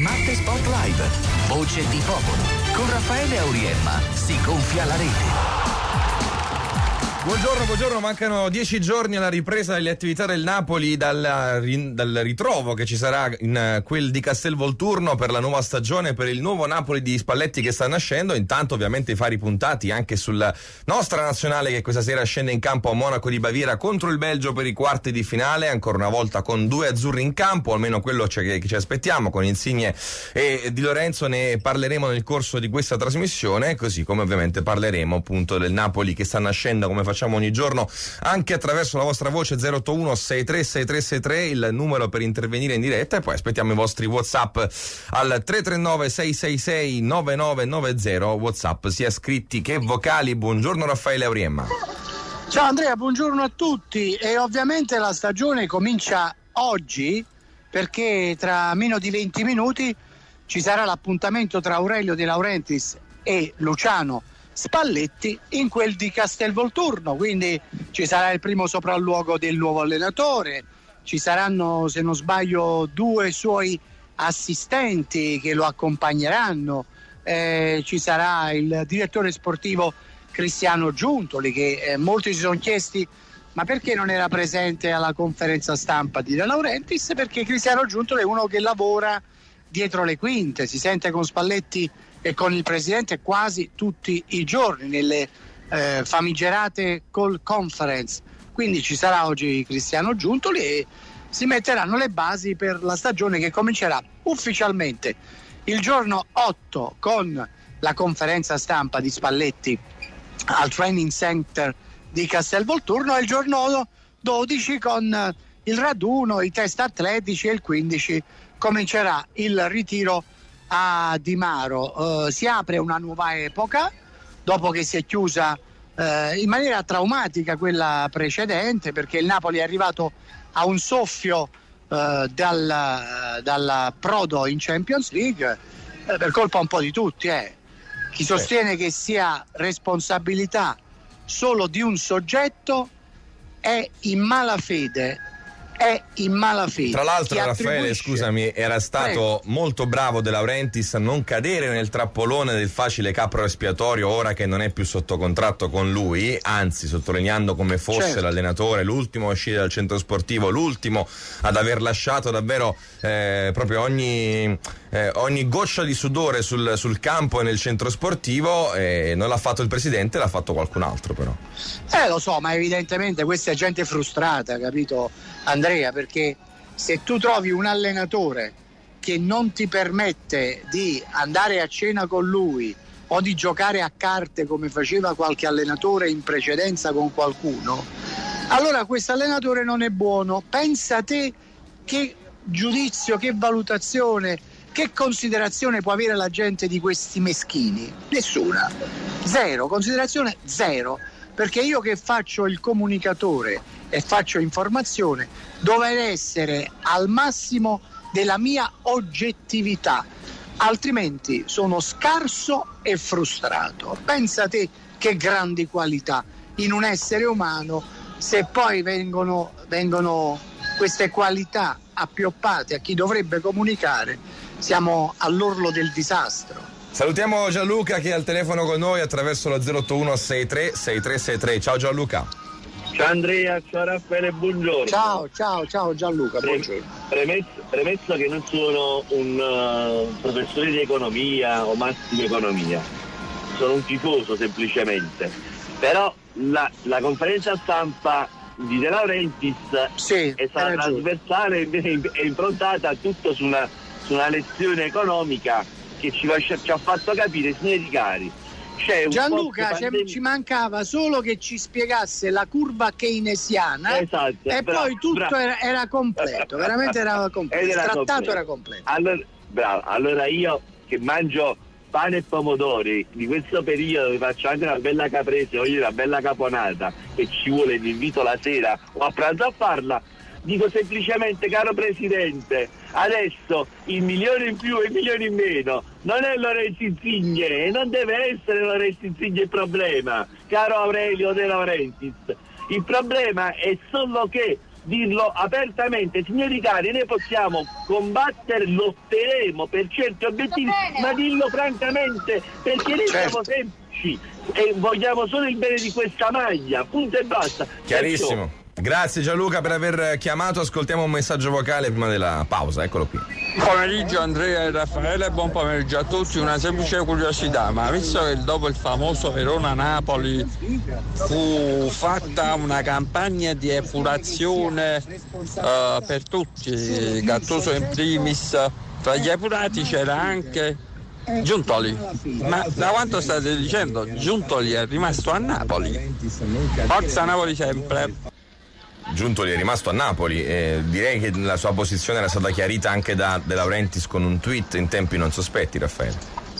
Matte Sport Live, voce di popolo. Con Raffaele Auriemma si gonfia la rete. Buongiorno, mancano 10 giorni alla ripresa delle attività del Napoli dal ritrovo che ci sarà in quel di Castelvolturno per la nuova stagione, per il nuovo Napoli di Spalletti che sta nascendo. Intanto ovviamente i fari puntati anche sulla nostra nazionale che questa sera scende in campo a Monaco di Baviera contro il Belgio per i quarti di finale, ancora una volta con 2 azzurri in campo, almeno quello che ci aspettiamo, con Insigne e Di Lorenzo. Ne parleremo nel corso di questa trasmissione, così come ovviamente parleremo appunto del Napoli che sta nascendo, come facciamo ogni giorno, anche attraverso la vostra voce 081 636363, il numero per intervenire in diretta, e poi aspettiamo i vostri WhatsApp al 339 666 9990, WhatsApp sia scritti che vocali. Buongiorno Raffaele Auriemma. Ciao Andrea, buongiorno a tutti. E ovviamente la stagione comincia oggi, perché tra meno di 20 minuti ci sarà l'appuntamento tra Aurelio De Laurentiis e Luciano Spalletti in quel di Castelvolturno, quindi ci sarà il primo sopralluogo del nuovo allenatore, ci saranno, se non sbaglio, 2 suoi assistenti che lo accompagneranno, ci sarà il direttore sportivo Cristiano Giuntoli, che molti si sono chiesti ma perché non era presente alla conferenza stampa di De Laurentiis, perché Cristiano Giuntoli è uno che lavora dietro le quinte, si sente con Spalletti e con il presidente quasi tutti i giorni nelle famigerate call conference. Quindi ci sarà oggi Cristiano Giuntoli e si metteranno le basi per la stagione che comincerà ufficialmente il giorno 8 con la conferenza stampa di Spalletti al training center di Castelvolturno, e il giorno 12 con il raduno, i test atletici, e il 15 comincerà il ritiro a Di Maro. Si apre una nuova epoca dopo che si è chiusa in maniera traumatica quella precedente, perché il Napoli è arrivato a un soffio dal prodo in Champions League per colpa un po' di tutti. Chi sostiene che sia responsabilità solo di un soggetto è in malafede. Tra l'altro Raffaele, scusami, era stato molto bravo De Laurentiis a non cadere nel trappolone del facile capro espiatorio ora che non è più sotto contratto con lui, anzi sottolineando come fosse l'allenatore l'ultimo a uscire dal centro sportivo, l'ultimo ad aver lasciato davvero proprio ogni goccia di sudore sul campo e nel centro sportivo. Non l'ha fatto il presidente, l'ha fatto qualcun altro però. Lo so, ma evidentemente questa è gente frustrata, capito Andrea, perché se tu trovi un allenatore che non ti permette di andare a cena con lui o di giocare a carte come faceva qualche allenatore in precedenza con qualcuno, allora questo allenatore non è buono. Pensa te che giudizio, che valutazione, che considerazione può avere la gente di questi meschini? Nessuna, zero, considerazione zero, perché io che faccio il comunicatore e faccio informazione dovrei essere al massimo della mia oggettività, altrimenti sono scarso e frustrato. Pensa te che grandi qualità in un essere umano, se poi vengono queste qualità appioppate a chi dovrebbe comunicare, siamo all'orlo del disastro. Salutiamo Gianluca che è al telefono con noi attraverso lo 081 6363. Ciao Gianluca. Ciao Andrea, ciao Raffaele, buongiorno. Ciao Gianluca, buongiorno. Premesso che non sono un professore di economia o massimo economia, sono un tifoso semplicemente, però la conferenza stampa di De Laurentiis è stata trasversale e è improntata tutto su una lezione economica che ci ha fatto capire, signori cari, Gianluca, ci mancava solo che ci spiegasse la curva keynesiana, esatto, e poi tutto era completo, veramente era completo, il trattato era completo. Allora io che mangio pane e pomodori di questo periodo, vi faccio anche una bella caprese, voglio una bella caponata e ci vuole, vi invito la sera o a pranzo a farla. Dico semplicemente, caro Presidente, adesso il milione in più e il milione in meno non è Lorenzo Insigne e non deve essere Lorenzo Insigne il problema, caro Aurelio De Laurentiis. Il problema è solo che dirlo apertamente, signori cari, noi possiamo combattere, lotteremo per certi obiettivi, ma dirlo francamente, perché noi siamo semplici e vogliamo solo il bene di questa maglia, punto e basta. Chiarissimo. Grazie Gianluca per aver chiamato, ascoltiamo un messaggio vocale prima della pausa, eccolo qui. Buon pomeriggio Andrea e Raffaele, buon pomeriggio a tutti. Una semplice curiosità, ma visto che dopo il famoso Verona-Napoli fu fatta una campagna di epurazione per tutti, Gattuso in primis, tra gli epurati c'era anche Giuntoli, ma da quanto state dicendo Giuntoli è rimasto a Napoli, forza Napoli sempre. Giuntoli è rimasto a Napoli e direi che la sua posizione era stata chiarita anche da De Laurentiis con un tweet in tempi non sospetti, Raffaele.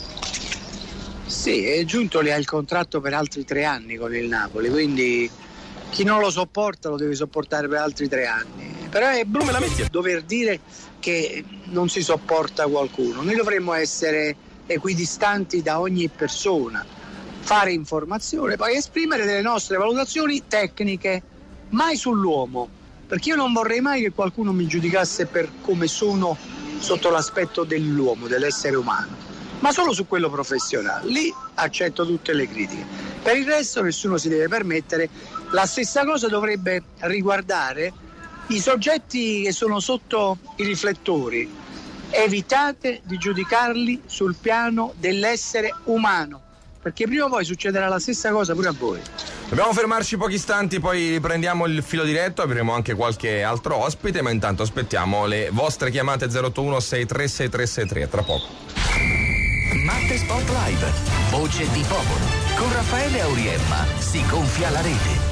Sì, Giuntoli ha il contratto per altri 3 anni con il Napoli, quindi chi non lo sopporta lo deve sopportare per altri 3 anni. Però è brutto dover dire che non si sopporta qualcuno. Noi dovremmo essere equidistanti da ogni persona, fare informazione, poi esprimere delle nostre valutazioni tecniche, mai sull'uomo, perché io non vorrei mai che qualcuno mi giudicasse per come sono sotto l'aspetto dell'uomo, dell'essere umano, ma solo su quello professionale. Lì accetto tutte le critiche, per il resto nessuno si deve permettere. La stessa cosa dovrebbe riguardare i soggetti che sono sotto i riflettori. Evitate di giudicarli sul piano dell'essere umano, perché prima o poi succederà la stessa cosa pure a voi. Dobbiamo fermarci pochi istanti, poi riprendiamo il filo diretto, avremo anche qualche altro ospite, ma intanto aspettiamo le vostre chiamate 081 636363, tra poco. Matte Sport Live, voce di popolo, con Raffaele Auriemma si gonfia la rete.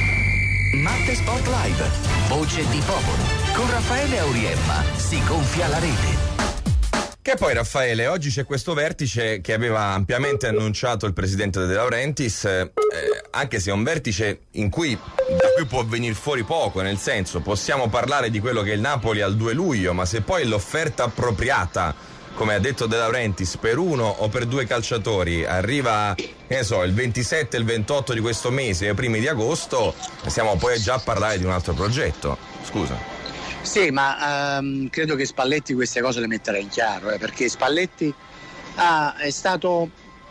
Matte Sport Live, voce di popolo, con Raffaele Auriemma si gonfia la rete. Che poi Raffaele, oggi c'è questo vertice che aveva ampiamente annunciato il presidente De Laurentiis, anche se è un vertice da cui può venire fuori poco, nel senso possiamo parlare di quello che è il Napoli al 2 luglio, ma se poi l'offerta appropriata, come ha detto De Laurentiis, per 1 o per 2 calciatori arriva, che ne so, il 27 e il 28 di questo mese, ai primi di agosto, stiamo poi già a parlare di un altro progetto. Scusa. Sì, ma credo che Spalletti queste cose le metterà in chiaro, perché Spalletti è stato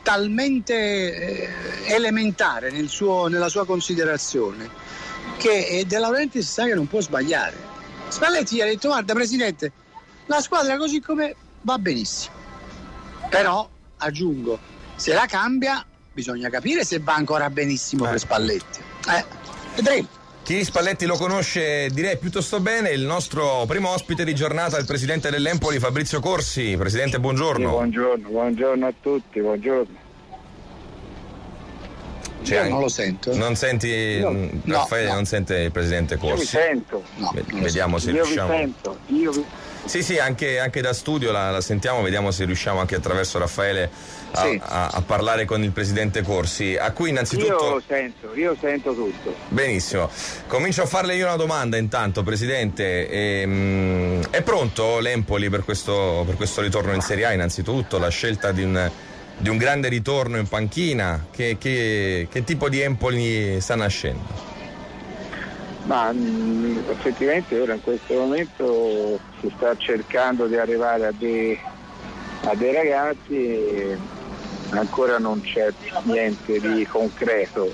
talmente elementare nella sua considerazione che De Laurentiis sa che non può sbagliare. Spalletti gli ha detto: guarda Presidente, la squadra così come va benissimo, però aggiungo, se la cambia bisogna capire se va ancora benissimo per Spalletti. Vedremo. Chi Spalletti lo conosce direi piuttosto bene. Il nostro primo ospite di giornata è il presidente dell'Empoli, Fabrizio Corsi. Presidente, buongiorno. Sì, buongiorno a tutti, buongiorno. Io non lo sento. Non senti Raffaele, no. Non sente il presidente Corsi? Io vi sento. Vediamo se riusciamo. Io vi sento. Sì, anche da studio la sentiamo, vediamo se riusciamo anche attraverso Raffaele a parlare con il presidente Corsi, a cui innanzitutto... Io sento tutto. Benissimo, comincio a farle io una domanda intanto, Presidente. È pronto l'Empoli per questo ritorno in Serie A innanzitutto? La scelta di un grande ritorno in panchina, che tipo di Empoli sta nascendo? Ma effettivamente ora in questo momento si sta cercando di arrivare a dei ragazzi e ancora non c'è niente di concreto.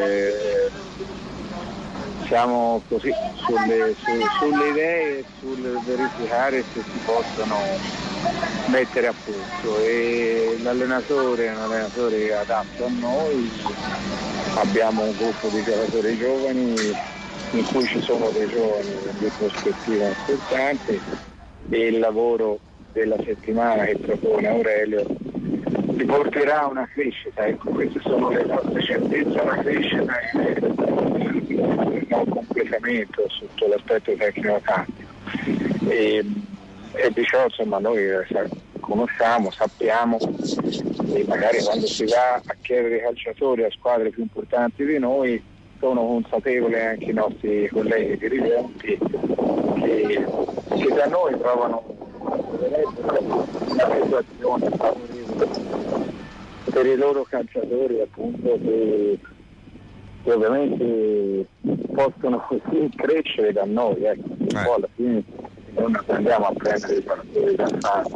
Siamo così sulle idee, sul verificare se si possono mettere a punto, e l'allenatore è un allenatore adatto a noi. Abbiamo un gruppo di giocatori giovani in cui ci sono dei giovani di prospettiva importante, e il lavoro della settimana che propone Aurelio ti porterà a una crescita. Ecco, queste sono le nostre certezze, una crescita e un completamento sotto l'aspetto tecnico-tattico, e di ciò insomma noi conosciamo, sappiamo, e magari quando si va a chiedere calciatori a squadre più importanti di noi sono consapevoli anche i nostri colleghi dirigenti che da noi trovano una situazione favorevole per i loro calciatori, appunto, che ovviamente possono così crescere da noi, ecco. Poi alla fine non andiamo a prendere i giocatori da fare.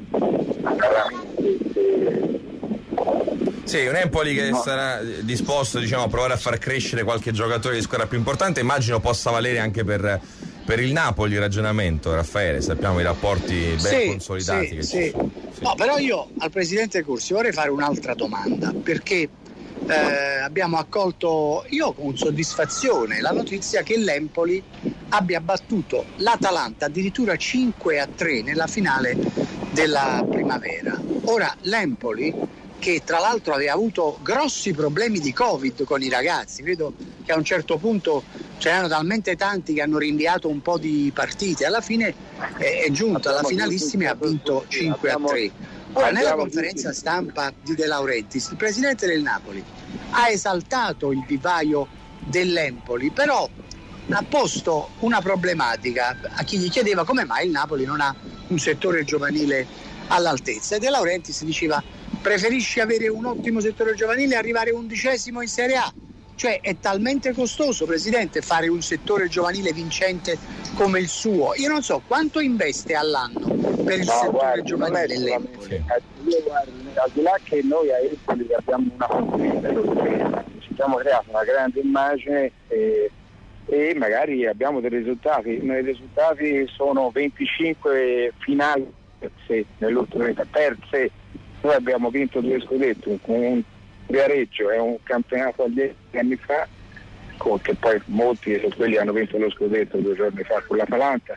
Sì, un Empoli che sarà disposto, diciamo, a provare a far crescere qualche giocatore di squadra più importante. Immagino possa valere anche per il Napoli il ragionamento, Raffaele. Sappiamo i rapporti ben consolidati che ci sono. No, però io al presidente Cursi vorrei fare un'altra domanda, perché abbiamo accolto io con soddisfazione la notizia che l'Empoli abbia battuto l'Atalanta addirittura 5-3 nella finale della primavera. Ora l'Empoli, che tra l'altro aveva avuto grossi problemi di Covid con i ragazzi, credo che a un certo punto c'erano talmente tanti che hanno rinviato un po' di partite, alla fine è giunta alla finalissima e ha vinto 5-3. Ora nella conferenza stampa di De Laurentiis il presidente del Napoli ha esaltato il vivaio dell'Empoli, però ha posto una problematica a chi gli chiedeva come mai il Napoli non ha un settore giovanile all'altezza, e De Laurentiis diceva: preferisci avere un ottimo settore giovanile e arrivare 11° in Serie A? Cioè è talmente costoso, presidente, fare un settore giovanile vincente come il suo. Io non so quanto investe all'anno per il settore giovanile dell'Empoli. Al di là che noi a Empoli abbiamo una conquista, ci siamo creati una grande immagine e magari abbiamo dei risultati. I risultati sono 25 finali nell'ultima vita, perse. Noi abbiamo vinto 2 scudetti, un Viareggio è un campionato 10 anni fa, che poi molti su quelli hanno vinto lo scudetto 2 giorni fa con l'Atalanta.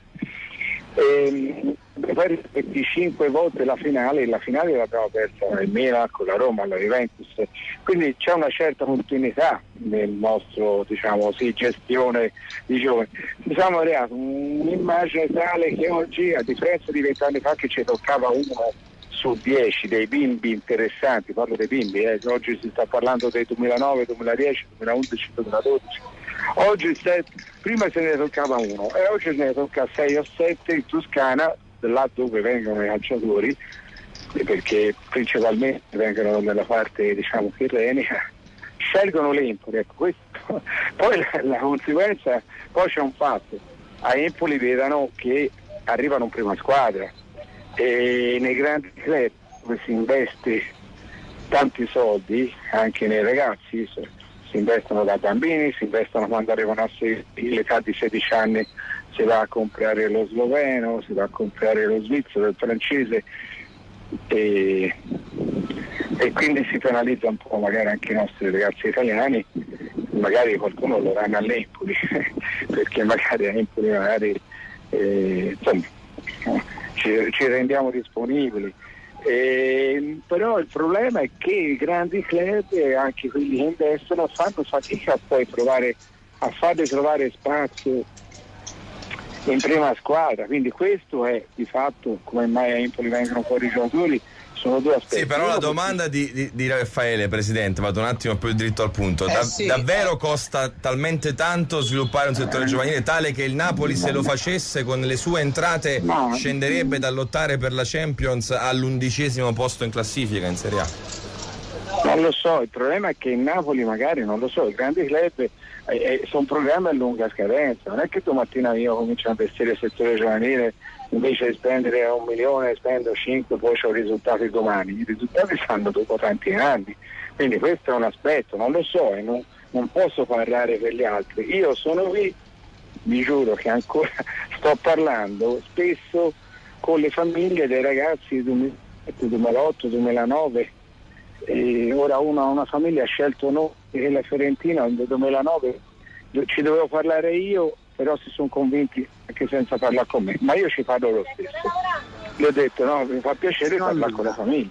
Poi 25 volte la finale l'abbiamo persa il Milan, con la Roma, la Juventus, quindi c'è una certa continuità nel nostro, diciamo, gestione di giovani. Siamo creati un'immagine tale che oggi, a differenza di 20 anni fa che ci toccava 1 su 10 dei bimbi interessanti, parlo dei bimbi, oggi si sta parlando del 2009, 2010, 2011, 2012. Oggi prima se ne toccava 1 e oggi se ne tocca 6 o 7 in Toscana, là dove vengono i calciatori, perché principalmente vengono nella parte, diciamo, tirrenica, scelgono l'Empoli. Ecco, questo. Poi la conseguenza, poi c'è un fatto: a Empoli vedono che arrivano in prima squadra, e nei grandi club dove si investe tanti soldi, anche nei ragazzi, si investono da bambini, si investono quando arrivano all'età di 16 anni, si va a comprare lo sloveno, si va a comprare lo svizzero, il francese, e quindi si penalizza un po' magari anche i nostri ragazzi italiani. Magari qualcuno lo danno all'Empoli perché magari a Empoli insomma ci rendiamo disponibili, però il problema è che i grandi club e anche quelli che investono fanno fatica a poi a farli trovare spazio in prima squadra, quindi questo è di fatto come mai a Empoli vengono fuori i giocatori. Sono 2 aspetti. Sì, però la domanda di Raffaele, presidente, vado un attimo più dritto al punto. Davvero costa talmente tanto sviluppare un settore giovanile tale che il Napoli, se lo facesse con le sue entrate, scenderebbe da lottare per la Champions all'11° posto in classifica in Serie A? Non lo so, il problema è che il Napoli magari, non lo so, i grandi club sono programmi a lunga scadenza, non è che domattina io comincio a investire il settore giovanile, invece di spendere 1 milione spendo 5, poi ho i risultati domani. I risultati stanno dopo tanti anni, quindi questo è un aspetto, non lo so, e non posso parlare per gli altri. Io sono qui, vi giuro che ancora sto parlando spesso con le famiglie dei ragazzi 2007, 2008, 2009, e ora una famiglia ha scelto noi che la Fiorentina nel 2009 ci dovevo parlare io, però si sono convinti anche senza parlare con me, ma io ci parlo lo stesso. Gli ho detto no, mi fa piacere parlare con la famiglia.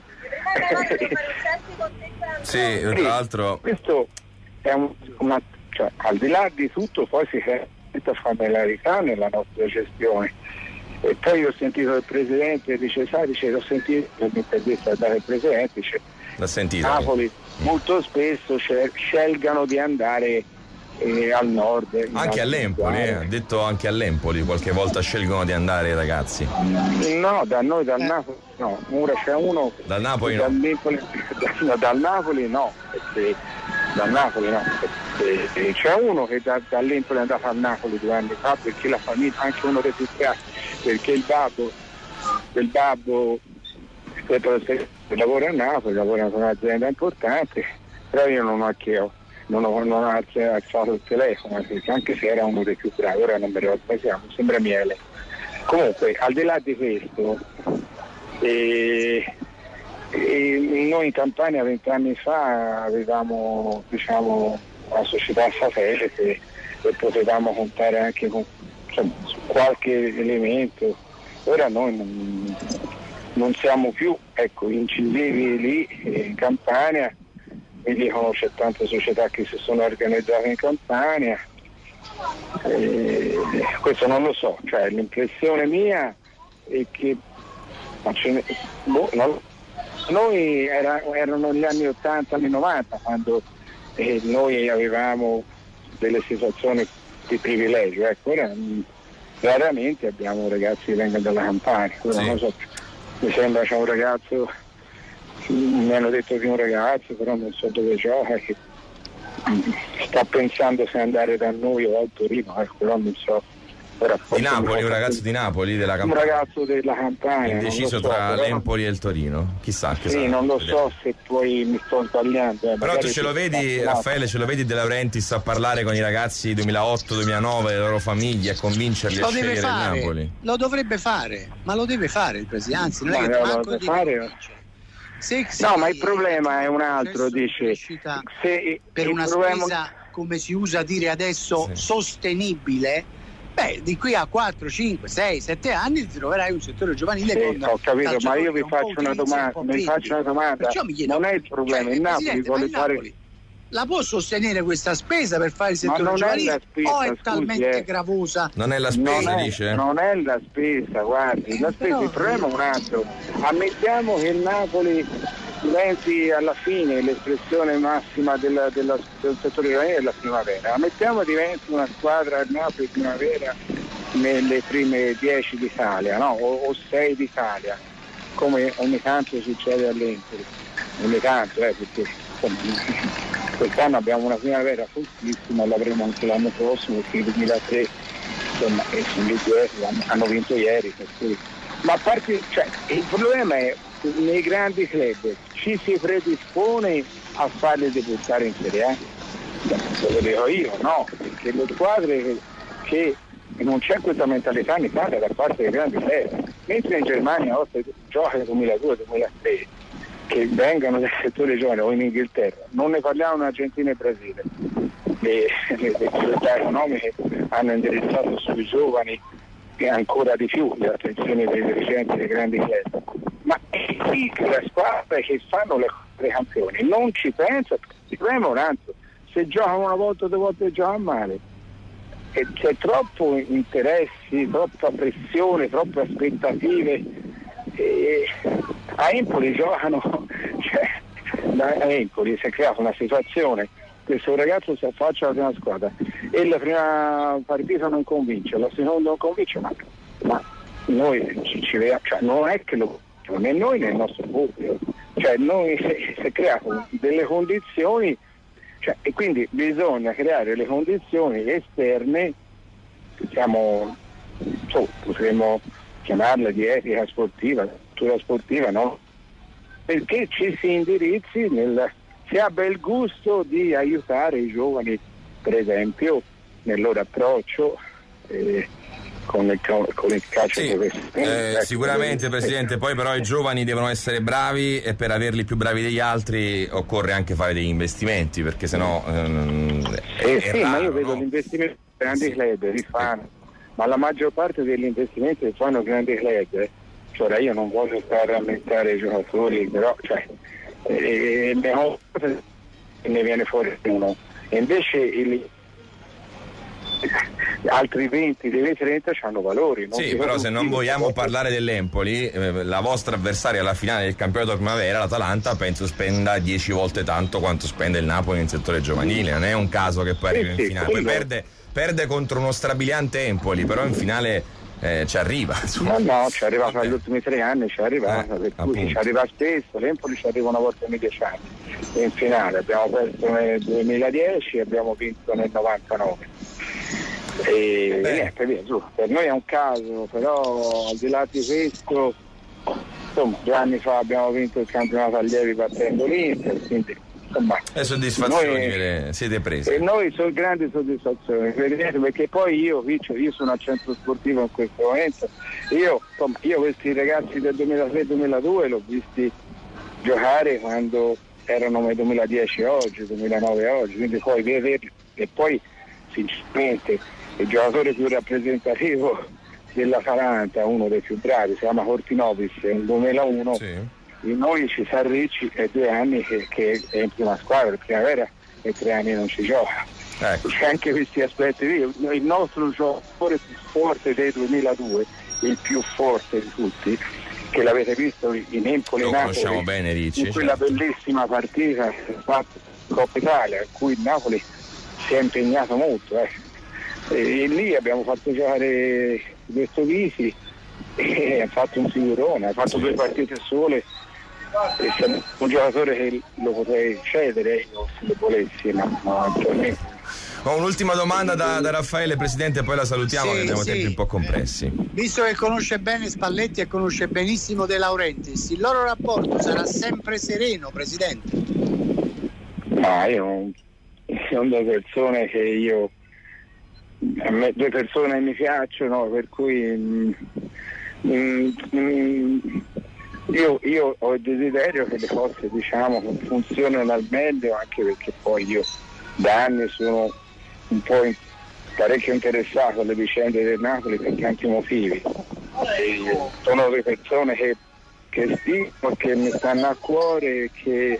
Sì, tra l'altro questo è cioè, al di là di tutto poi si crea molta familiarità nella nostra gestione. E poi ho sentito il presidente l'ho sentito nell'intervista dal presidente, l'ha sentito. Napoli molto spesso scelgano di andare al nord, anche all'Empoli, ha detto anche all'Empoli qualche volta scelgono di andare i ragazzi. No, da noi dal Napoli no, ora c'è uno dal Napoli dal Napoli no, perché da Napoli, no? C'è uno che dall'Empoli è andato a Napoli 2 anni fa perché la famiglia, anche uno dei più grandi, perché il babbo lavora a Napoli, lavora in un'azienda importante, però io non ho alzato il telefono, perché anche se era uno dei più bravi, ora non mi ricordo come siamo, sembra Miele. Comunque, al di là di questo, noi in Campania 20 anni fa avevamo, diciamo, una società satellite e potevamo contare anche con, insomma, su qualche elemento. Ora noi non siamo più, ecco, incisivi lì in Campania. Mi dicono c'è tante società che si sono organizzate in Campania, questo non lo so, cioè l'impressione mia è che noi erano gli anni 80, anni 90 quando noi avevamo delle situazioni di privilegio, ecco, ora raramente abbiamo ragazzi che vengono dalla Campania, ora non so, mi sembra c'è un ragazzo, mi hanno detto che un ragazzo, però non so dove gioca, che sta pensando se andare da noi o al Torino, però non so. Di Napoli, un ragazzo di Napoli, della Campania. Un ragazzo della Campania. Indeciso tra l'Empoli e il Torino, chissà. Sì, non lo so se poi mi sto sbagliando. Però tu ce lo vedi, Raffaele, ce lo vedi De Laurentiis a parlare con i ragazzi 2008-2009, le loro famiglie, a convincerli a scegliere il Napoli? Lo dovrebbe fare, ma lo deve fare il presidente, anzi non è che lo deve fare. No, ma il problema è un altro, dice, se per una spesa, come si usa a dire adesso, sostenibile, beh, di qui a 4, 5, 6, 7 anni ti troverai un settore giovanile con ho capito, ma io vi faccio una domanda, non è il problema, il Napoli vuole fare... La può sostenere questa spesa per fare il settore giovanile o è talmente gravosa? Non è la spesa, dice? Non è la spesa, guardi, la spesa, il problema è un altro. Ammettiamo che il Napoli diventi alla fine l'espressione massima del settore giovanile della primavera. Ammettiamo diventi una squadra del Napoli primavera nelle prime 10 d'Italia, no? O 6 d'Italia, come ogni tanto succede all'Empoli. Ogni tanto, perché insomma, quest'anno abbiamo una primavera fortissima e l'avremo anche l'anno prossimo, perché il 2003 insomma sono lì hanno vinto ieri, per cui. Ma a parte, cioè, il problema è nei grandi club ci si predispone a farli debuttare in Serie A? Lo dico io, no, perché le squadre che non c'è questa mentalità in Italia da parte dei grandi club, mentre in Germania gioca nel 2002-2003 che vengano dal settore giovane o in Inghilterra, non ne parliamo in Argentina e Brasile, le difficoltà economiche hanno indirizzato sui giovani e ancora di più le attenzioni dei dirigenti dei grandi club, ma qui le squadre che fanno le campioni non ci pensano, il problema è un altro, se giocano una volta o 2 volte giocano male, e c'è troppo interessi, troppa pressione, troppe aspettative. A Empoli giocano, cioè, a Empoli si è creata una situazione, questo ragazzo si affaccia alla prima squadra e la prima partita non convince, la seconda non convince, ma noi ci vediamo, cioè, non è che lo né noi né il nostro pubblico, cioè noi si creano delle condizioni, cioè, e quindi bisogna creare le condizioni esterne, potremmo chiamarla di etica sportiva, cultura sportiva, no? Perché ci si indirizzi si abbia il gusto di aiutare i giovani, per esempio, nel loro approccio con il calcio professionale. Sicuramente, Presidente, poi però i giovani devono essere bravi e per averli più bravi degli altri occorre anche fare degli investimenti, perché sennò è raro, ma io vedo no? l'investimento grandi club li fanno, ma la maggior parte degli investimenti che fanno grandi club, cioè io non voglio stare a rammentare i giocatori, però ne viene fuori uno, e invece altri 20 dei 30 hanno valori. Sì, però se non vogliamo parlare dell'Empoli, la vostra avversaria alla finale del campionato primavera, l'Atalanta, penso spenda 10 volte tanto quanto spende il Napoli nel settore giovanile, non è un caso che poi arriva in finale, poi perde contro uno strabiliante Empoli, però in finale ci arriva. No, ci arriva fra gli ultimi 3 anni, ci arriva, per cui ci arriva spesso. L'Empoli ci arriva una volta ogni 10 anni. In finale abbiamo perso nel 2010 e abbiamo vinto nel 99. E niente, via, giù. Per noi è un caso, però al di là di questo, insomma, 2 anni fa abbiamo vinto il campionato allievi battendo l'Inter, quindi insomma, le soddisfazioni siete presi. E noi sono grandi soddisfazioni, perché poi io sono al centro sportivo in questo momento, io questi ragazzi del 2003-2002 l'ho visti giocare quando erano nel 2010 oggi, 2009 oggi, quindi poi vederli, e poi sinceramente il giocatore più rappresentativo dell'Atalanta, uno dei più bravi, si chiama Cortinovis, nel 2001, in noi ci sa Ricci, è 2 anni che è in prima squadra, in primavera e 3 anni non ci gioca. C'è anche questi aspetti lì. Il nostro giocatore più forte dei 2002, il più forte di tutti, che l'avete visto in Empoli, lo Napoli, conosciamo bene Ricci, in quella bellissima partita fatta in Coppa Italia, in cui il Napoli si è impegnato molto. E lì abbiamo fatto giocare questo Visi e ha fatto un figurone, ha fatto 2 partite sole, e se un giocatore che lo potrei cedere se lo volessi, ma attualmente. Ho un'ultima domanda da Raffaele, Presidente, poi la salutiamo, che abbiamo tempi un po' compressi. Visto che conosce bene Spalletti e conosce benissimo De Laurentiis, il loro rapporto sarà sempre sereno, Presidente? Ma io sono 2 persone che a me 2 persone mi piacciono, per cui io ho il desiderio che le cose, diciamo, funzionino al meglio, anche perché poi io da anni sono un po' parecchio interessato alle vicende del Napoli per tanti motivi. Sono 2 persone che stimo, che mi stanno a cuore, che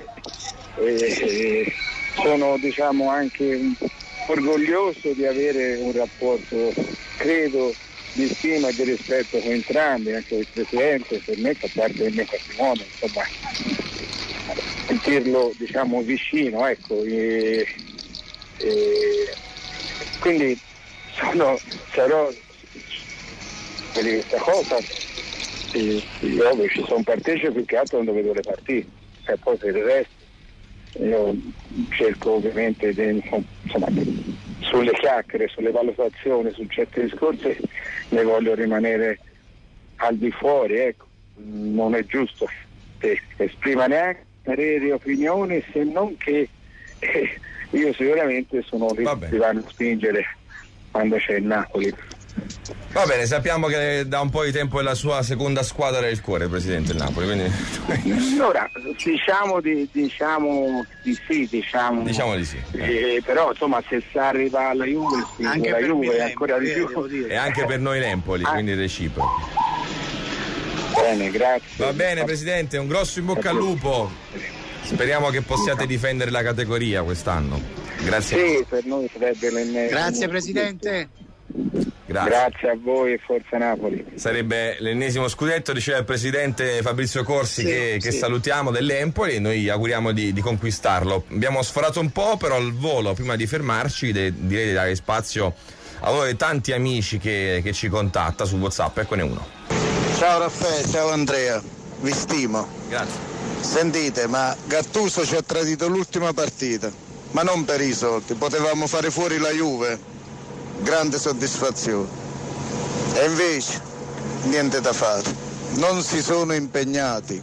sono, diciamo, anche orgoglioso di avere un rapporto, credo, di stima e di rispetto con entrambi, anche il Presidente, per me fa parte del mio patrimonio, insomma, sentirlo, diciamo, vicino, ecco, quindi sarò di questa cosa, ovvio ci sono partecipe, più che altro quando vedo le partite, e poi per il resto io cerco ovviamente insomma, sulle chiacchiere, sulle valutazioni, su certi discorsi ne voglio rimanere al di fuori, ecco. Non è giusto che esprima neanche pareri e opinioni, se non che io sicuramente sono lì che vanno a spingere quando c'è il Napoli. Va bene, sappiamo che da un po' di tempo è la sua seconda squadra del cuore, Presidente, il Napoli, quindi... Allora, diciamo di sì. Però insomma, se si arriva alla Juve, anche la per Juve è ancora di più. E anche per noi l'Empoli, quindi reciproco. Bene, grazie. Va bene, Presidente, un grosso in bocca al lupo. Speriamo che possiate difendere la categoria quest'anno. Grazie. Sì, per noi sarebbe l'ennesimo. Grazie, Presidente. Grazie a voi e Forza Napoli. Sarebbe l'ennesimo scudetto, diceva il Presidente Fabrizio Corsi, che salutiamo, dell'Empoli, e noi auguriamo di conquistarlo. Abbiamo sforato un po', però al volo, prima di fermarci, direi di dare spazio a uno dei tanti amici che ci contatta su WhatsApp. Eccone uno. Ciao Raffaele, ciao Andrea, vi stimo. Grazie. Sentite, ma Gattuso ci ha tradito l'ultima partita, ma non per i soldi, potevamo fare fuori la Juve, grande soddisfazione. E invece niente da fare, non si sono impegnati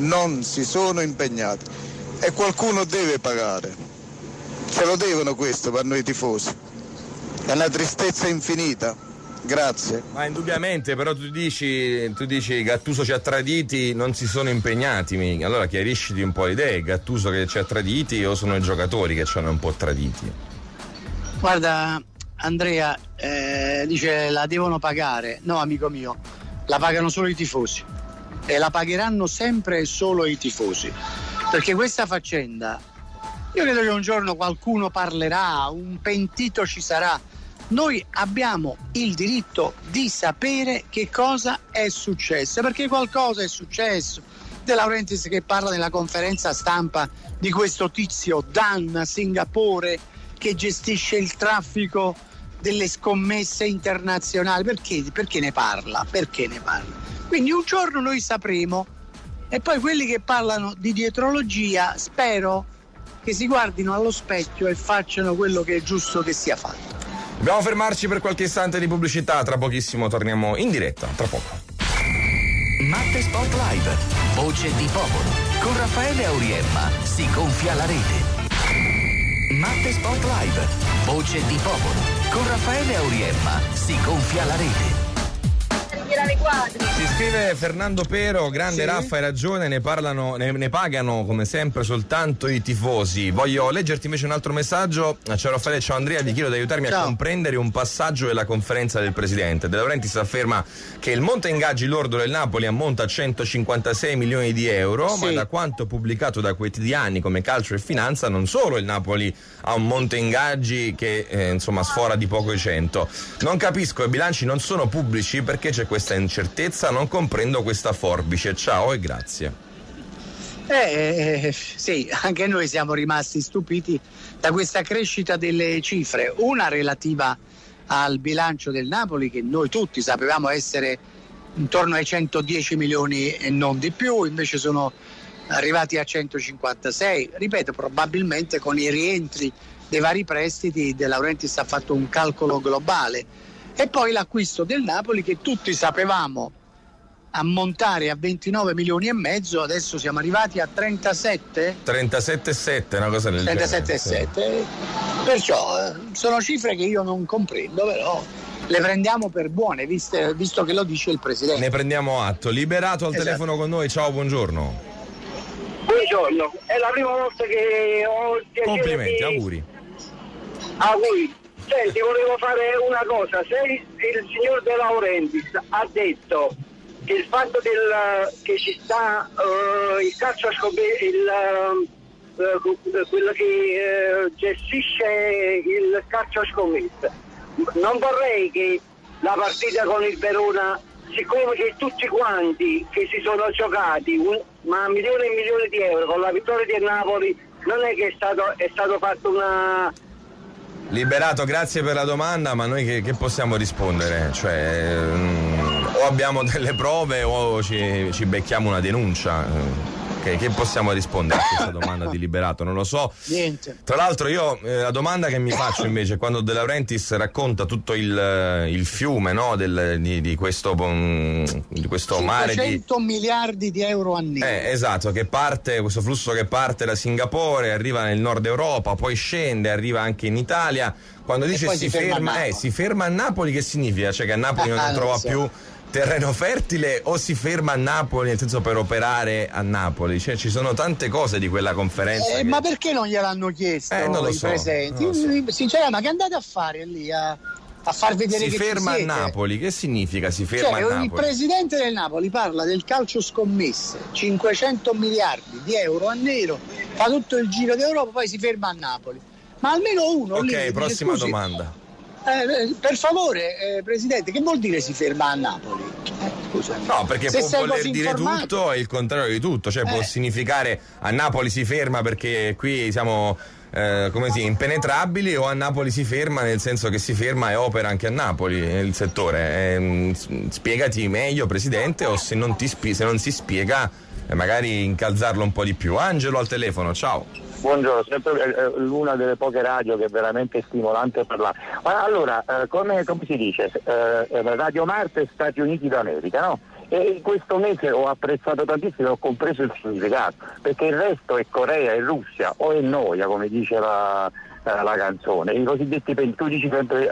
e qualcuno deve pagare, ce lo devono questo per noi tifosi, è una tristezza infinita. Grazie. Ma indubbiamente, però tu dici Gattuso ci ha traditi, non si sono impegnati. Allora chiarisciti un po' le idee. Gattuso che ci ha traditi o sono i giocatori che ci hanno un po' traditi? Guarda Andrea, dice la devono pagare. No, amico mio, la pagano solo i tifosi e la pagheranno sempre e solo i tifosi, perché questa faccenda, io credo che un giorno qualcuno parlerà, un pentito ci sarà. Noi abbiamo il diritto di sapere che cosa è successo, perché qualcosa è successo. De Laurentiis che parla nella conferenza stampa di questo tizio Dan a Singapore che gestisce il traffico delle scommesse internazionali, perché ne parla? Quindi un giorno noi sapremo, e poi quelli che parlano di dietrologia spero che si guardino allo specchio e facciano quello che è giusto che sia fatto. Dobbiamo fermarci per qualche istante di pubblicità, tra pochissimo torniamo in diretta, tra poco. Matte Sport Live, voce di popolo. Con Raffaele Auriemma si gonfia la rete. Matte Sport Live, voce di popolo. Con Raffaele Auriemma si gonfia la rete. Si scrive Fernando Pero, grande. Sì? Raffa, hai ragione, ne pagano come sempre soltanto i tifosi. Voglio leggerti invece un altro messaggio. Ciao Raffaele, ciao Andrea, vi chiedo di aiutarmi a comprendere un passaggio della conferenza del presidente. De Laurentiis afferma che il monte ingaggi lordo del Napoli ammonta a 156 milioni di euro, sì. Ma da quanto pubblicato da quotidiani come Calcio e Finanza, non solo il Napoli ha un monte ingaggi che sfora di poco i 100. Non capisco, i bilanci non sono pubblici, perché c'è questa incertezza, non comprendo questa forbice. Ciao e grazie. Sì, anche noi siamo rimasti stupiti da questa crescita delle cifre, una relativa al bilancio del Napoli che noi tutti sapevamo essere intorno ai 110 milioni e non di più, invece sono arrivati a 156, ripeto, probabilmente con i rientri dei vari prestiti De Laurentiis ha fatto un calcolo globale. E poi l'acquisto del Napoli che tutti sapevamo ammontare a 29 milioni e mezzo, adesso siamo arrivati a 37,7, una cosa del 37,7. Sì. Perciò sono cifre che io non comprendo, però le prendiamo per buone, visto che lo dice il presidente. Ne prendiamo atto. Liberato al telefono con noi, ciao, buongiorno. Buongiorno, è la prima volta che ho il piacere. Complimenti, auguri. Auguri. Senti, volevo fare una cosa. Se il signor De Laurentiis ha detto che il fatto che ci sta il calcio a quello che gestisce il calcio a scommesse, non vorrei che la partita con il Verona, siccome che tutti quanti che si sono giocati ma milioni e milioni di euro con la vittoria del Napoli, non è che è stato fatto una... Liberato, grazie per la domanda, ma noi che possiamo rispondere? Cioè, o abbiamo delle prove o ci becchiamo una denuncia. Che possiamo rispondere a questa domanda di Liberato? Non lo so. Niente. Tra l'altro io la domanda che mi faccio invece quando De Laurentiis racconta tutto il fiume, no, di questo mare di 500 miliardi di euro annui. Esatto, che parte, questo flusso che parte da Singapore, arriva nel nord Europa, poi scende, arriva anche in Italia. Quando dice si ferma a Napoli, che significa? Cioè che a Napoli non trova più terreno fertile, o si ferma a Napoli nel senso per operare a Napoli? Cioè ci sono tante cose di quella conferenza ma perché non gliel'hanno chiesto non lo so, presenti? Non lo so. Sinceramente, ma che andate a fare lì a far vedere si che ferma ci a Napoli? Che significa si ferma a Napoli? Il presidente del Napoli parla del calcio scommesse, 500 miliardi di euro a nero, fa tutto il giro d'Europa, poi si ferma a Napoli. Ma almeno uno ok, prossima domanda. Per favore, Presidente, che vuol dire si ferma a Napoli? Scusa. No, perché può voler dire tutto e il contrario di tutto, cioè può significare a Napoli si ferma perché qui siamo impenetrabili, o a Napoli si ferma nel senso che si ferma e opera anche a Napoli il settore. Spiegati meglio, Presidente, o se non si spiega magari incalzarlo un po' di più. Angelo al telefono, ciao. Buongiorno, sempre una delle poche radio che è veramente stimolante parlare. Ma allora, come si dice, Radio Marte Stati Uniti d'America, no? E in questo mese ho apprezzato tantissimo e ho compreso il significato, perché il resto è Corea, è Russia o è noia, come dice la canzone. I cosiddetti tu dici sempre,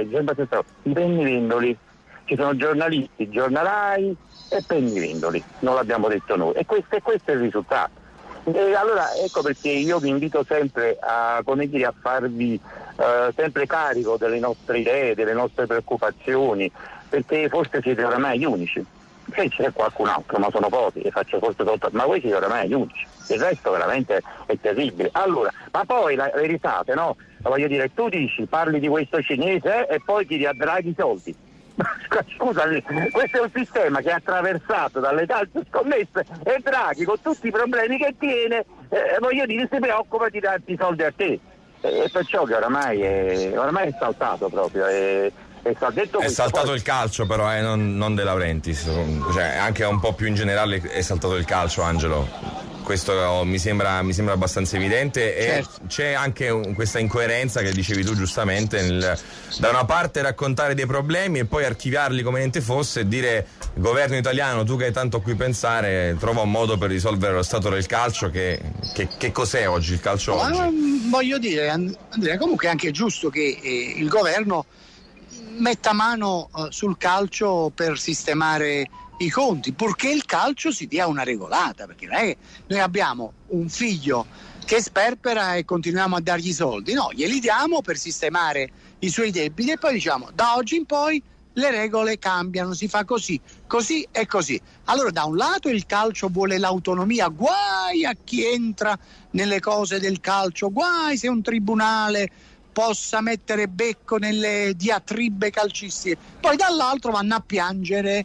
i pennivendoli. Ci sono giornalisti, giornalai e pennivendoli, non l'abbiamo detto noi. E questo è il risultato. E allora ecco perché io vi invito sempre a farvi sempre carico delle nostre idee, delle nostre preoccupazioni, perché forse siete oramai gli unici. Poi c'è qualcun altro, ma sono pochi, e faccio forse sotto, ma voi siete oramai gli unici. Il resto veramente è terribile. Allora, ma poi le risate, no? Voglio dire, tu parli di questo cinese e poi chiedi a Draghi i soldi. Scusami, questo è un sistema che è attraversato dalle calcio scommesse, e Draghi con tutti i problemi che tiene, voglio dire, si preoccupa di darti i soldi a te. E perciò che oramai è saltato proprio. È saltato il calcio però, non De Laurentiis, cioè anche un po' più in generale è saltato il calcio, Angelo. Questo mi sembra abbastanza evidente, certo. E c'è anche questa incoerenza che dicevi tu giustamente da una parte raccontare dei problemi e poi archiviarli come niente fosse e dire: governo italiano, tu che hai tanto a cui pensare, trova un modo per risolvere lo stato del calcio. Che cos'è oggi il calcio oggi? Voglio dire, Andrea, comunque è anche giusto che il governo metta mano sul calcio per sistemare i conti, purché il calcio si dia una regolata, perché non è che noi abbiamo un figlio che sperpera e continuiamo a dargli i soldi, no, glieli diamo per sistemare i suoi debiti e poi diciamo: da oggi in poi le regole cambiano, si fa così e così. Allora, da un lato il calcio vuole l'autonomia, guai a chi entra nelle cose del calcio, guai se un tribunale possa mettere becco nelle diatribe calcistiche, poi dall'altro vanno a piangere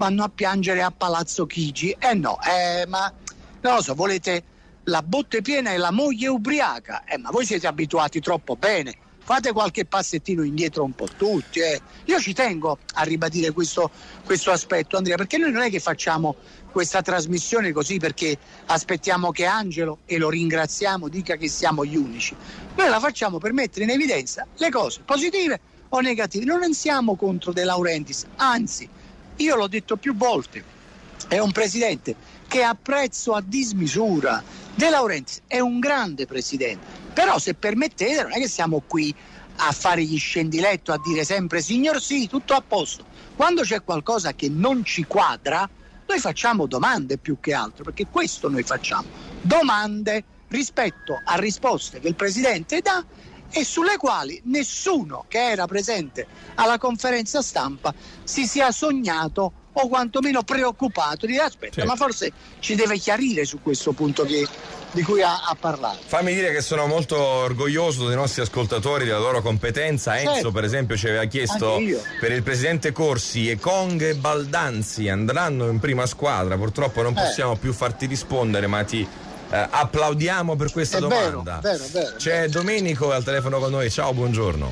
a Palazzo Chigi. Ma non lo so, volete la botte piena e la moglie ubriaca, ma voi siete abituati troppo bene, fate qualche passettino indietro un po' tutti. Io ci tengo a ribadire questo aspetto, Andrea, perché noi non è che facciamo questa trasmissione così perché aspettiamo che Angelo, e lo ringraziamo, dica che siamo gli unici. Noi la facciamo per mettere in evidenza le cose positive o negative. Non siamo contro De Laurentiis, anzi, io l'ho detto più volte, è un presidente che apprezzo a dismisura. De Laurentiis è un grande presidente, però se permettete non è che siamo qui a fare gli scendiletto, a dire sempre signor sì, tutto a posto. Quando c'è qualcosa che non ci quadra, noi facciamo domande più che altro, perché questo noi facciamo, domande rispetto a risposte che il presidente dà e sulle quali nessuno che era presente alla conferenza stampa si sia sognato o quantomeno preoccupato di dire: aspetta, ma forse ci deve chiarire su questo punto di cui ha parlato. Fammi dire che sono molto orgoglioso dei nostri ascoltatori, della loro competenza. Enzo per esempio ci aveva chiesto per il presidente Corsi: Ekong e Baldanzi andranno in prima squadra? Purtroppo non possiamo più farti rispondere, ma ti applaudiamo per questa domanda. Vero. C'è Domenico al telefono con noi. Ciao, buongiorno.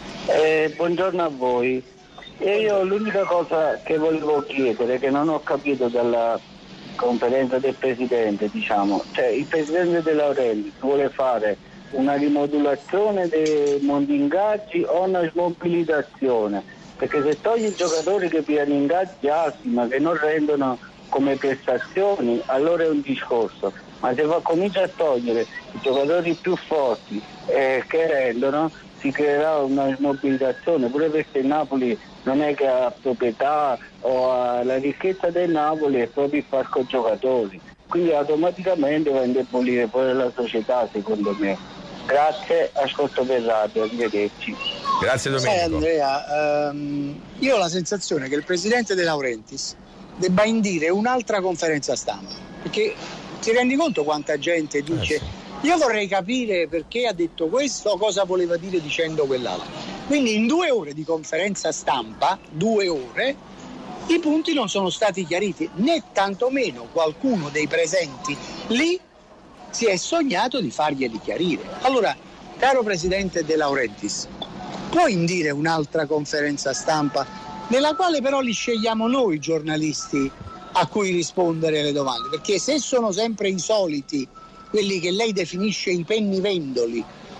Buongiorno a voi. E io l'unica cosa che volevo chiedere, che non ho capito dalla conferenza del presidente, cioè il presidente De Laurentiis vuole fare una rimodulazione dei mondi ingaggi o una smobilitazione? Perché se togli i giocatori che pigliano ingaggi alti ma che non rendono come prestazioni, allora è un discorso, ma se comincia a togliere i giocatori più forti che rendono, si creerà una smobilitazione, pure perché il Napoli non è che ha proprietà o ha la ricchezza del Napoli è proprio il parco giocatori, quindi automaticamente va a indebolire poi la società, secondo me. Grazie, ascolto per radio, arrivederci. Grazie Domenico. Andrea, io ho la sensazione che il presidente De Laurentiis debba indire un'altra conferenza stampa, perché ti rendi conto quanta gente dice io vorrei capire perché ha detto questo o cosa voleva dire dicendo quell'altro. Quindi in 2 ore di conferenza stampa, 2 ore, i punti non sono stati chiariti, né tantomeno qualcuno dei presenti lì si è sognato di farglieli chiarire. Allora, caro presidente De Laurentiis, puoi indire un'altra conferenza stampa nella quale però li scegliamo noi giornalisti a cui rispondere alle domande, perché se sono sempre insoliti quelli che lei definisce i pennivendoli,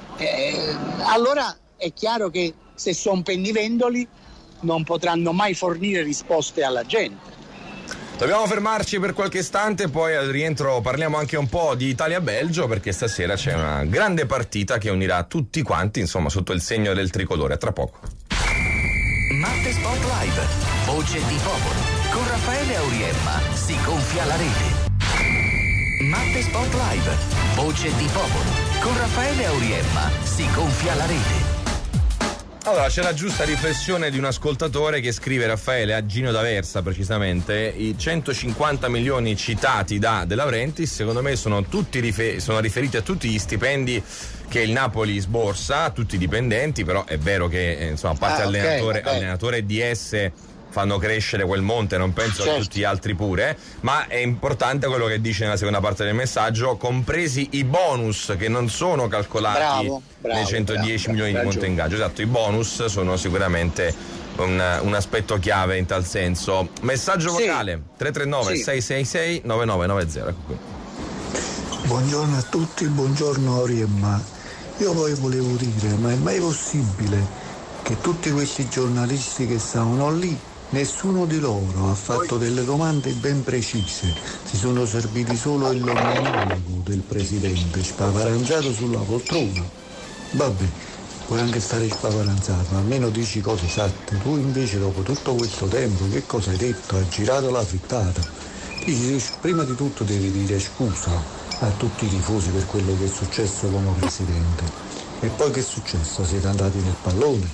allora è chiaro che se sono pennivendoli non potranno mai fornire risposte alla gente. Dobbiamo fermarci per qualche istante, poi al rientro parliamo anche un po' di Italia-Belgio, perché stasera c'è una grande partita che unirà tutti quanti, insomma, sotto il segno del tricolore. A tra poco. Matte Sport Live, voce di popolo. Con Raffaele Auriemma si gonfia la rete. Matte Sport Live, voce di popolo. Con Raffaele Auriemma si gonfia la rete. Allora, c'è la giusta riflessione di un ascoltatore che scrive, Raffaele, a Gino D'Aversa precisamente: i 150 milioni citati da De Laurentiis secondo me sono riferiti a tutti gli stipendi che il Napoli sborsa, a tutti i dipendenti, però è vero che insomma, a parte allenatore DS fanno crescere quel monte, non penso a tutti gli altri pure, ma è importante quello che dice nella seconda parte del messaggio, compresi i bonus che non sono calcolati nei 110 milioni di monte ingaggio. Esatto, i bonus sono sicuramente un aspetto chiave in tal senso. Messaggio vocale 339 666 9990. Ecco qui. Buongiorno a tutti, buongiorno Auriemma. Io poi volevo dire, ma è mai possibile che tutti questi giornalisti che stavano lì, nessuno di loro ha fatto delle domande ben precise, si sono serviti solo il monologo del presidente, spavaranzato sulla poltrona. Vabbè, puoi anche stare spavaranzato, ma almeno dici cose esatte. Tu invece dopo tutto questo tempo che cosa hai detto? Hai girato la frittata. Dici, prima di tutto devi dire scusa a tutti i tifosi per quello che è successo come presidente. E poi che è successo? Siete andati nel pallone?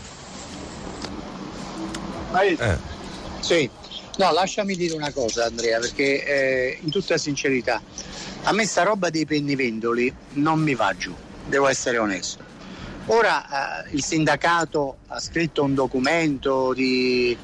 Sì, no, lasciami dire una cosa Andrea, perché in tutta sincerità a me sta roba dei pennivendoli non mi va giù, devo essere onesto. Ora il sindacato ha scritto un documento di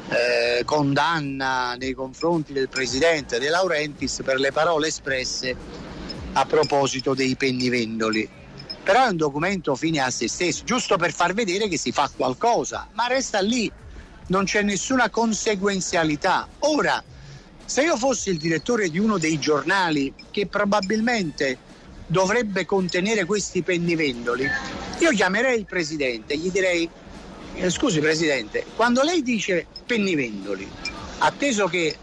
condanna nei confronti del presidente De Laurentiis per le parole espresse a proposito dei pennivendoli, però è un documento fine a se stesso, giusto per far vedere che si fa qualcosa, ma resta lì, non c'è nessuna conseguenzialità. Ora, se io fossi il direttore di uno dei giornali che probabilmente dovrebbe contenere questi pennivendoli, io chiamerei il presidente e gli direi: scusi presidente, quando lei dice pennivendoli, atteso che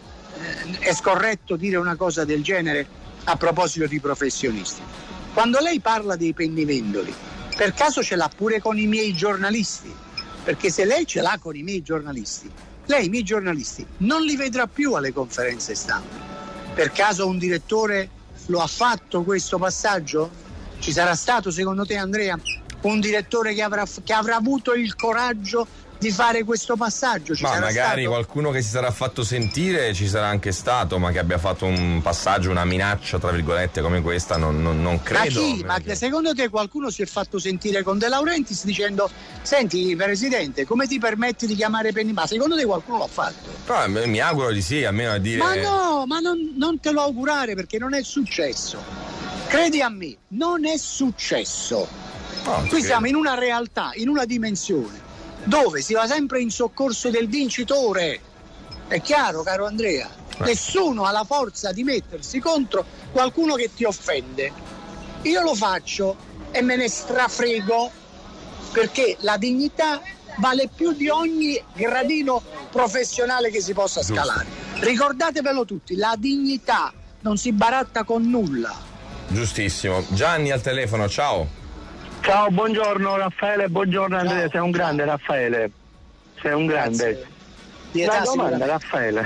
è scorretto dire una cosa del genere a proposito di professionisti, quando lei parla dei pennivendoli, per caso ce l'ha pure con i miei giornalisti? Perché se lei ce l'ha con i miei giornalisti, lei i miei giornalisti non li vedrà più alle conferenze stampa. Per caso un direttore lo ha fatto questo passaggio? Ci sarà stato secondo te, Andrea, un direttore che avrà avuto il coraggio di fare questo passaggio? Ma magari qualcuno che si sarà fatto sentire ci sarà anche stato, ma che abbia fatto un passaggio, una minaccia tra virgolette come questa, non credo. Ma chi? Ma secondo te qualcuno si è fatto sentire con De Laurentiis dicendo: senti presidente, come ti permetti di chiamare Penny? Ma secondo te qualcuno l'ha fatto? No, mi auguro di sì, almeno a dire. Ma no, ma non te lo augurare, perché non è successo. Credi a me, non è successo. Qui siamo in una realtà, in una dimensione dove si va sempre in soccorso del vincitore. È chiaro, caro Andrea? Nessuno ha la forza di mettersi contro qualcuno che ti offende. Io lo faccio e me ne strafrego, perché la dignità vale più di ogni gradino professionale che si possa scalare. Ricordatevelo tutti, la dignità non si baratta con nulla. Giustissimo. Gianni al telefono, ciao. Ciao, buongiorno Raffaele, buongiorno Andrea, ciao, sei un grande Raffaele, sei un grande. Una domanda Raffaele,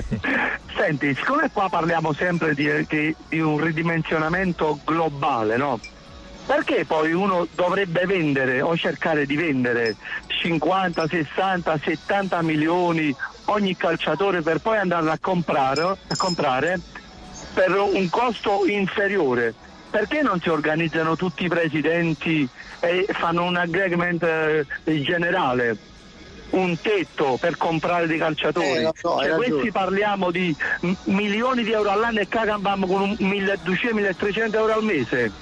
senti, siccome qua parliamo sempre di un ridimensionamento globale, no? Perché poi uno dovrebbe vendere o cercare di vendere 50, 60, 70 milioni ogni calciatore per poi andarlo a comprare per un costo inferiore? Perché non si organizzano tutti i presidenti e fanno un agreement generale, un tetto per comprare dei calciatori? Questi parliamo di milioni di euro all'anno e cagambamo con 1.200-1.300 euro al mese.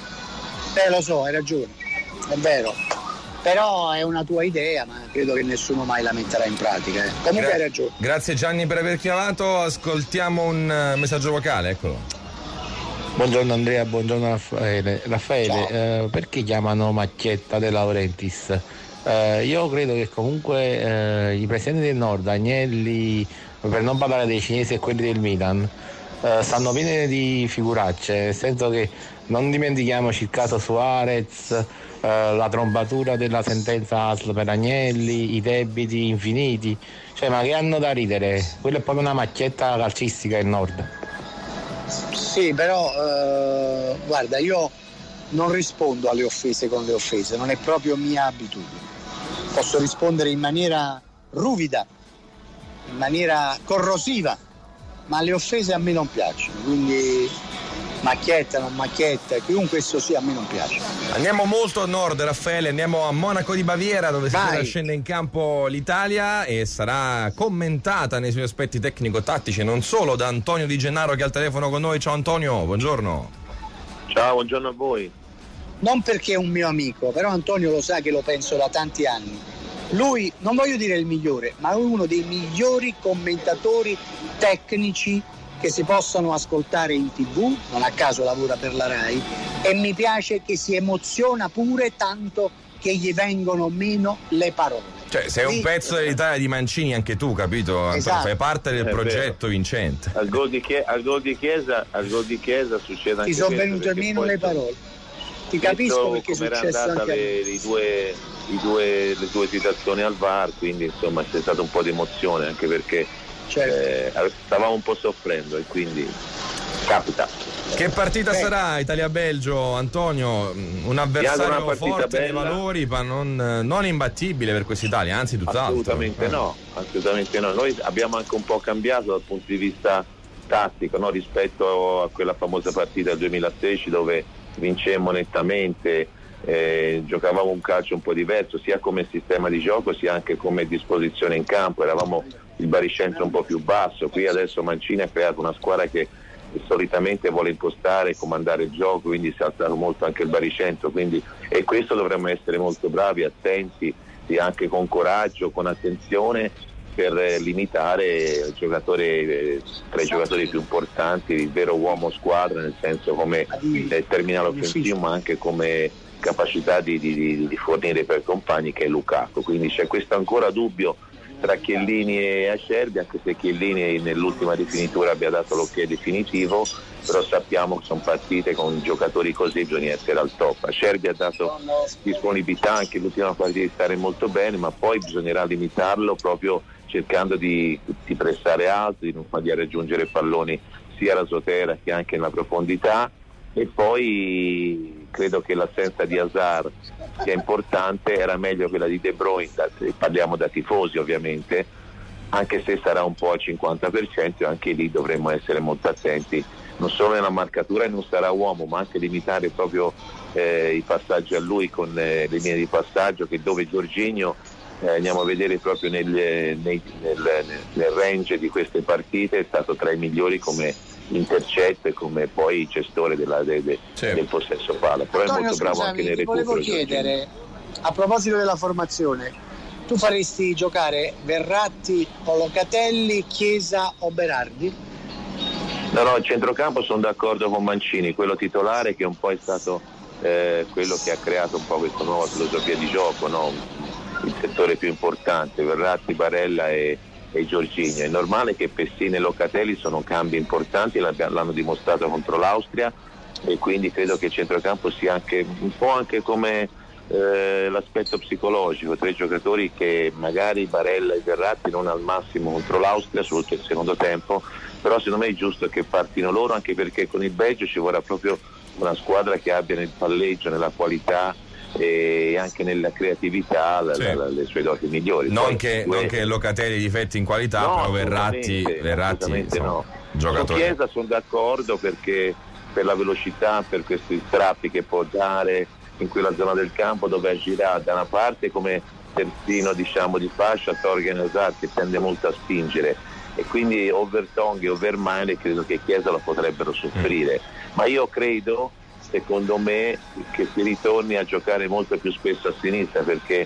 Lo so, hai ragione, è vero. Però è una tua idea, ma credo che nessuno mai la metterà in pratica. Comunque hai ragione. Grazie Gianni per aver chiamato, ascoltiamo un messaggio vocale, eccolo. Buongiorno Andrea, buongiorno Raffaele, perché chiamano macchietta De Laurentiis? Io credo che comunque i presidenti del Nord, Agnelli, per non parlare dei cinesi e quelli del Milan, stanno pieni di figuracce, nel senso che non dimentichiamoci il caso Suarez, la trombatura della sentenza ASL per Agnelli, i debiti infiniti, cioè ma che hanno da ridere? Quella è proprio una macchietta calcistica del Nord. Sì, però guarda, io non rispondo alle offese con le offese, non è proprio mia abitudine. Posso rispondere in maniera ruvida, in maniera corrosiva, ma le offese a me non piacciono, quindi macchietta, non macchietta, chiunque esso sia, a me non piace. Andiamo molto a nord, Raffaele, andiamo a Monaco di Baviera, dove stasera scende in campo l'Italia e sarà commentata nei suoi aspetti tecnico-tattici non solo da Antonio Di Gennaro, che è al telefono con noi. Ciao Antonio, buongiorno. Ciao, buongiorno a voi. Non perché è un mio amico, però Antonio lo sa che lo penso da tanti anni. Lui, non voglio dire il migliore, ma è uno dei migliori commentatori tecnici che si possano ascoltare in TV, non a caso lavora per la Rai, e mi piace che si emoziona pure tanto che gli vengono meno le parole. Cioè, sei un pezzo dell'Italia di Mancini anche tu, capito? Esatto. Fai parte del progetto vincente. Al gol di Chiesa succede anche ti sono venute meno le parole. Ti capisco perché è successo anche le due citazioni al VAR, quindi insomma c'è stata un po' di emozione, anche perché stavamo un po' soffrendo e quindi capita. Che partita sarà Italia-Belgio, Antonio? Un avversario forte nei valori, ma non imbattibile per quest'Italia, anzi tutt'altro. Assolutamente no. Noi abbiamo anche un po' cambiato dal punto di vista tattico, no? Rispetto a quella famosa partita del 2016 dove vincemmo nettamente, giocavamo un calcio un po' diverso sia come sistema di gioco sia anche come disposizione in campo, eravamo il baricentro un po' più basso. Qui adesso Mancini ha creato una squadra che solitamente vuole impostare e comandare il gioco, quindi si è alzato molto anche il baricentro, e questo dovremmo essere molto bravi, attenti e anche con coraggio, con attenzione, per limitare il giocatore, tra i giocatori più importanti, il vero uomo squadra, nel senso come terminale offensivo ma anche come capacità di fornire per compagni, che è Lukaku. Quindi c'è questo ancora dubbio tra Chiellini e Acerbi, anche se Chiellini nell'ultima rifinitura abbia dato l'ok definitivo, però sappiamo che sono partite con giocatori così, bisogna essere al top. Acerbi ha dato disponibilità anche l'ultima partita di stare molto bene, ma poi bisognerà limitarlo proprio cercando di pressare alto, di non fargli raggiungere palloni sia alla sotterra che anche nella profondità. E poi credo che l'assenza di Hazard sia importante, era meglio quella di De Bruyne, parliamo da tifosi ovviamente, anche se sarà un po' al 50%, anche lì dovremmo essere molto attenti, non solo nella marcatura e non sarà uomo, ma anche limitare proprio i passaggi a lui con le linee di passaggio, che dove Jorginho andiamo a vedere proprio nel range di queste partite è stato tra i migliori come intercetto e come poi gestore del possesso palla, però Antonio, è molto bravo anche nel recupero. Volevo chiedere, a proposito della formazione, tu faresti giocare Verratti o Locatelli, Chiesa o Berardi? No, il centrocampo sono d'accordo con Mancini, quello titolare che un po' è stato quello che ha creato un po' questa nuova filosofia di gioco, no? Il settore più importante, Verratti, Barella e Jorginho. È normale che Pessina e Locatelli sono cambi importanti, l'hanno dimostrato contro l'Austria, e quindi credo che il centrocampo sia anche un po' anche come l'aspetto psicologico, tre giocatori che magari Barella e Verratti non al massimo contro l'Austria, soprattutto il secondo tempo, però secondo me è giusto che partino loro, anche perché con il Belgio ci vorrà proprio una squadra che abbia nel palleggio, nella qualità e anche nella creatività le sue doti migliori. Non che Locatelli difetti in qualità, no, però Verratti no. Giocatore. Su Chiesa sono d'accordo, perché per la velocità, per questi strappi che può dare in quella zona del campo dove agirà da una parte come terzino di fascia Torgan Hazard, che tende molto a spingere, e quindi Overtongue e Overmane credo che Chiesa lo potrebbero soffrire, ma io credo, secondo me, che si ritorni a giocare molto più spesso a sinistra, perché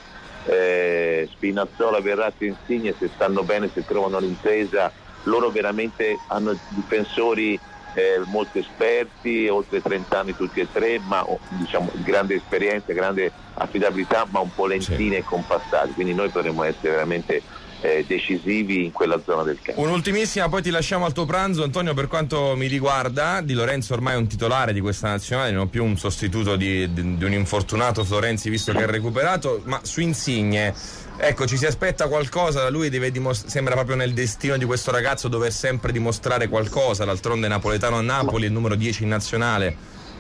Spinazzola, Verratti e Insigne, se stanno bene, se trovano l'intesa, loro veramente hanno difensori molto esperti, oltre 30 anni tutti e tre, ma grande esperienza, grande affidabilità, ma un po' lentini e compassati, quindi noi potremmo essere veramente decisivi in quella zona del campo. Un'ultimissima, poi ti lasciamo al tuo pranzo, Antonio. Per quanto mi riguarda, Di Lorenzo ormai è un titolare di questa nazionale, non più un sostituto di un infortunato Florenzi, visto che è recuperato. Ma su Insigne, ecco, ci si aspetta qualcosa da lui, sembra proprio nel destino di questo ragazzo dover sempre dimostrare qualcosa, d'altronde napoletano a Napoli, il numero 10 in nazionale.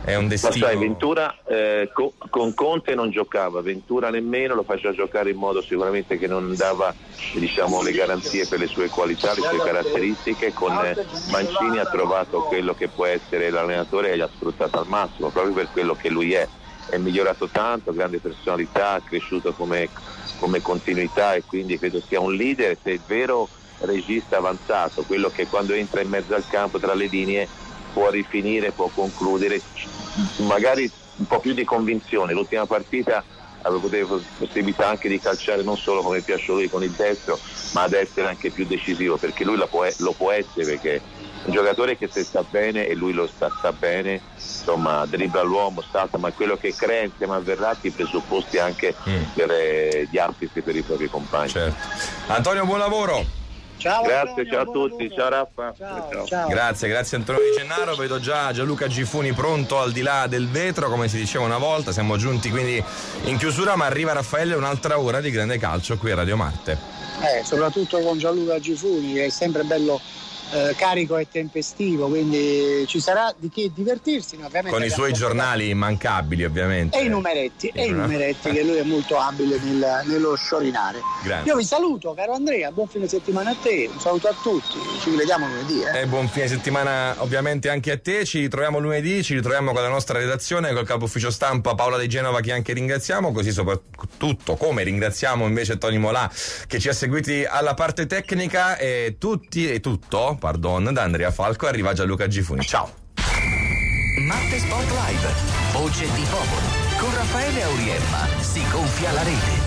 È un destino. Ma sai, Ventura con Conte non giocava, Ventura nemmeno, lo faceva giocare in modo sicuramente che non dava, diciamo, le garanzie per le sue qualità, le sue caratteristiche. Con Mancini ha trovato quello che può essere l'allenatore e l'ha sfruttato al massimo, proprio per quello che lui è migliorato tanto, grande personalità, ha cresciuto come continuità, e quindi credo sia un leader, se è vero regista avanzato, quello che quando entra in mezzo al campo tra le linee può rifinire, può concludere, magari un po' più di convinzione. L'ultima partita aveva possibilità anche di calciare non solo come piace a lui con il destro, ma ad essere anche più decisivo, perché lui lo può essere, perché è un giocatore che se sta bene, e lui lo sta bene, insomma, dribbla l'uomo, salta, ma quello che crea insieme a Verratti i presupposti anche per gli assist per i propri compagni. Certo. Antonio, buon lavoro. Ciao, grazie, Antonio, ciao a tutti, lavoro. Ciao Raffa. Ciao. Grazie Antonio Di Gennaro. Vedo già Gianluca Gifuni pronto al di là del vetro, come si diceva una volta. Siamo giunti quindi in chiusura, ma arriva Raffaele, un'altra ora di grande calcio qui a Radio Marte. Soprattutto con Gianluca Gifuni, che è sempre bello carico e tempestivo, quindi ci sarà di che divertirsi, ovviamente, con i suoi giornali immancabili, ovviamente, e i numeretti che lui è molto abile nello sciorinare. Grazie. Io vi saluto, caro Andrea, buon fine settimana a te, un saluto a tutti, ci rivediamo lunedì. E buon fine settimana ovviamente anche a te. Ci ritroviamo lunedì, ci ritroviamo con la nostra redazione, col capo ufficio stampa Paola Di Genova, che anche ringraziamo, così soprattutto come ringraziamo invece Tony Molà, che ci ha seguiti alla parte tecnica, e tutto da Andrea Falco. Arriva Gianluca Gifuni. Ciao. Marte Sport Live, voce di popolo, con Raffaele Auriemma si gonfia la rete.